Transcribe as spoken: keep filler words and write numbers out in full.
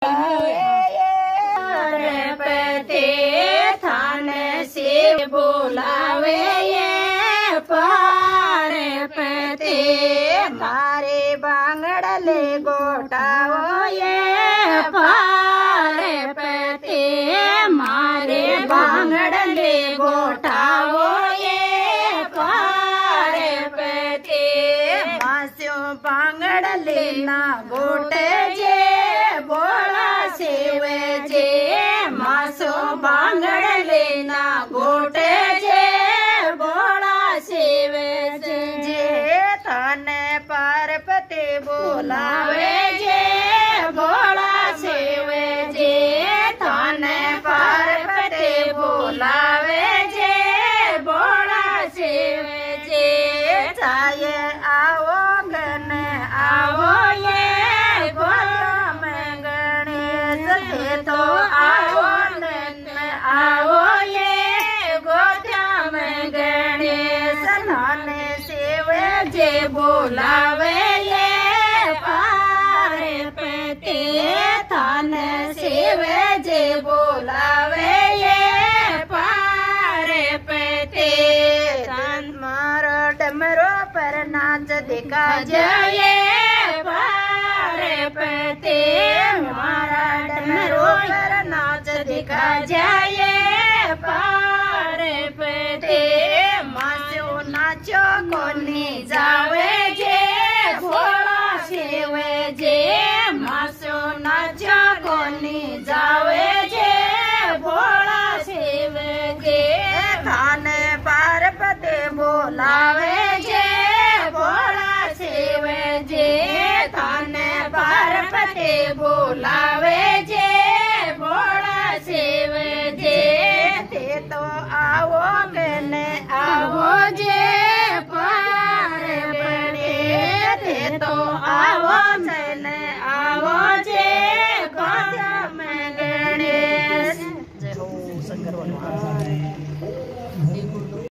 पार्वती थान शिव बोलावे ये पार्वती मारे बांगड़ले गोटाओ ये पार्वती मारे बांगड़ले गोटाओ ये पार्वती मास्यो बांगड़ले ना गोटे जे बोला शिव जे मासो बांगड़ले ना गोटे जे बोला शिव जे जे थाने पार्वती बोलावे जे बोला शिव जे थाने पार्वती बोलावे जे बोला शिव जे चाहे आओ गण आओ ये बोलो मैं गणेश थे तो आओ नन आओ ये गोदा में गणेश थाने शिव जे बोलावे ये पार्वती थाने शिव जे बोलावे ये पार्वती तन मारो डमरो पर नाच दिखा जाए पार्वती मारा डमरो पर नाच दिखा जाए पार्वती मासो नाचो कोनी जावे जे भोला शिव जे मासो नाचो कोनी जावे जे भोला शिव जे थाने पार्वती बोलावे जे भोला शिव जे थाने पार्वती बोलावे जे भोला शिव जे थे तो आओ गने आओ जे पार्वती थे तो आओ